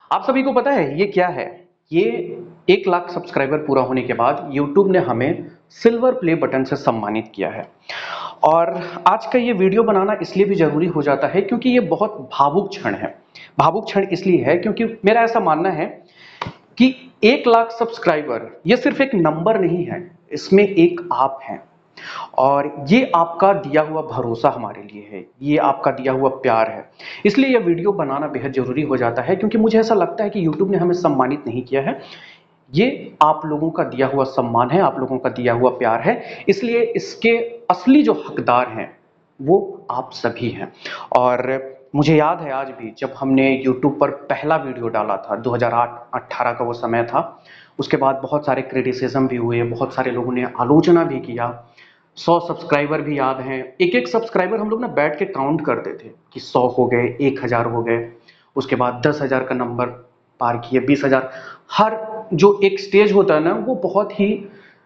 आप सभी को पता है ये क्या है? ये 1 लाख सब्सक्राइबर पूरा होने के बाद YouTube ने हमें सिल्वर प्ले बटन से सम्मानित किया है। और आज का ये वीडियो बनाना इसलिए भी जरूरी हो जाता है क्योंकि ये बहुत भावुक क्षण है। भावुक क्षण इसलिए है क्योंकि मेरा ऐसा मानना है कि 1 लाख सब्सक्राइबर ये सिर्फ एक नंबर नहीं है, इसमें एक आप हैं और ये आपका दिया हुआ भरोसा हमारे लिए है, ये आपका दिया हुआ प्यार है। इसलिए यह वीडियो बनाना बेहद जरूरी हो जाता है क्योंकि मुझे ऐसा लगता है कि YouTube ने हमें सम्मानित नहीं किया है, ये आप लोगों का दिया हुआ सम्मान है, आप लोगों का दिया हुआ प्यार है। इसलिए इसके असली जो हकदार हैं वो आप सभी हैं। और मुझे याद है आज भी जब हमने YouTube पर पहला वीडियो डाला था, 2008-18 का वो समय था। उसके बाद बहुत सारे क्रिटिसिज्म भी हुए, बहुत सारे लोगों ने आलोचना भी किया। 100 सब्सक्राइबर भी याद हैं। एक सब्सक्राइबर हम लोग ना बैठ के काउंट करते थे कि 100 हो गए, 1000 हो गए, उसके बाद 10,000 का नंबर पार किए, 20,000। हर जो एक स्टेज होता है ना वो बहुत ही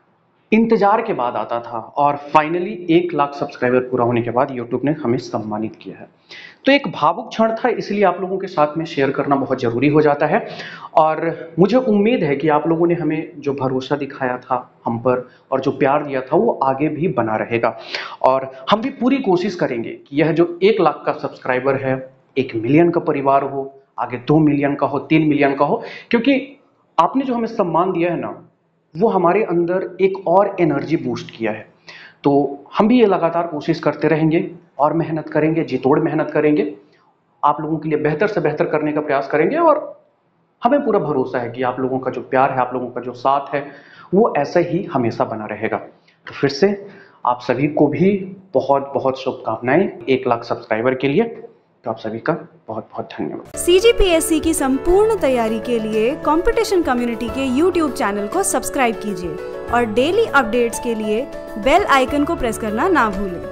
इंतजार के बाद आता था और फाइनली 1 लाख सब्सक्राइबर पूरा होने के बाद YouTube ने हमें सम्मानित किया है। तो एक भावुक क्षण था, इसलिए आप लोगों के साथ में शेयर करना बहुत जरूरी हो जाता है। और मुझे उम्मीद है कि आप लोगों ने हमें जो भरोसा दिखाया था हम पर और जो प्यार दिया था वो आगे भी बना रहेगा। और हम भी पूरी कोशिश करेंगे कि यह जो 1 लाख का सब्सक्राइबर है, 1 मिलियन का परिवार हो, आगे 2 मिलियन का हो, 3 मिलियन का हो, क्योंकि आपने जो हमें सम्मान दिया है ना वो हमारे अंदर एक और एनर्जी बूस्ट किया है। तो हम भी ये लगातार कोशिश करते रहेंगे और मेहनत करेंगे, जी तोड़ मेहनत करेंगे, आप लोगों के लिए बेहतर से बेहतर करने का प्रयास करेंगे। और हमें पूरा भरोसा है कि आप लोगों का जो प्यार है, आप लोगों का जो साथ है वो ऐसा ही हमेशा बना रहेगा। तो फिर से आप सभी को भी बहुत बहुत शुभकामनाएं 1 लाख सब्सक्राइबर के लिए। तो आप सभी का बहुत बहुत धन्यवाद। CGPSC की संपूर्ण तैयारी के लिए कंपटीशन कम्युनिटी के YouTube चैनल को सब्सक्राइब कीजिए और डेली अपडेट्स के लिए बेल आइकन को प्रेस करना ना भूलें।